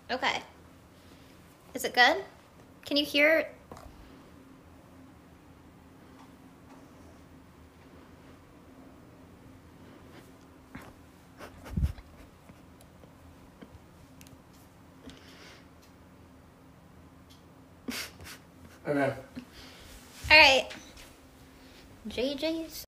Okay. Is it good? Can you hear? Okay. All right. JJ's